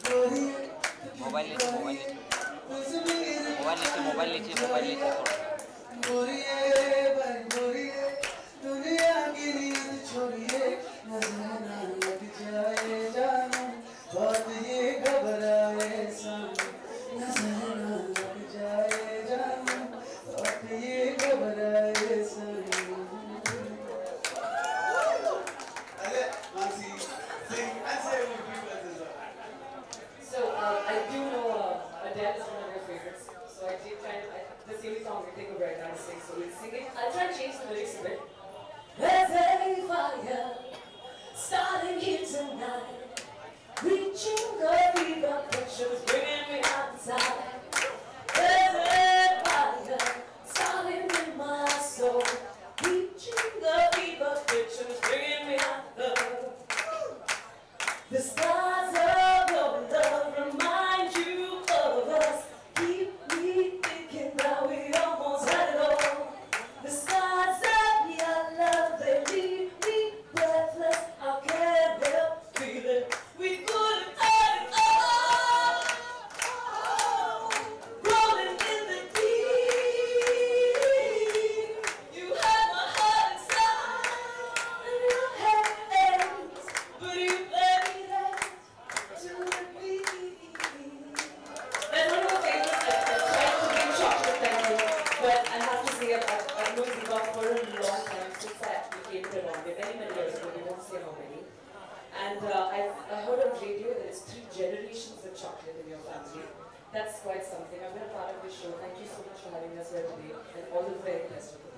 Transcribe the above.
Mobile लीजिए mobile लीजिए mobile लीजिए मोबाइल लीजिए मोबाइल लीजिए दुनिया की नींद छोड़िए नजर ना लग जाए जानू बहुत ये घबराए सानू नजर ना लग जाए जानू बहुत ये घबराए सानू So I do know Adele is one of your favorites. So I did kind of, this the only song I think of right now to sing. So we'll sing it. I'll try to change the lyrics a bit. There's a fire starting here tonight, reaching the fever pictures, bringing me outside. There's a fire starting in my soul, reaching the fever pictures, bringing me out. The stars are glowing, love remind you of us. Keep me thinking that we almost had it all. The stars of your love, they leave me breathless. I can't help feeling we could have had it all. Rolling in the deep, you had my heart inside your hands, but you let me down to repeat. That's one of my favorites. I tried to give chocolate, thank you, but I have to say I've known Zeba for a long time since I actually came to Bombay many years ago. We won't say how many. And I heard on radio that it's 3 generations of chocolate in your family. That's quite something. I've been a part of this show. Thank you so much for having us here today, and all the very best.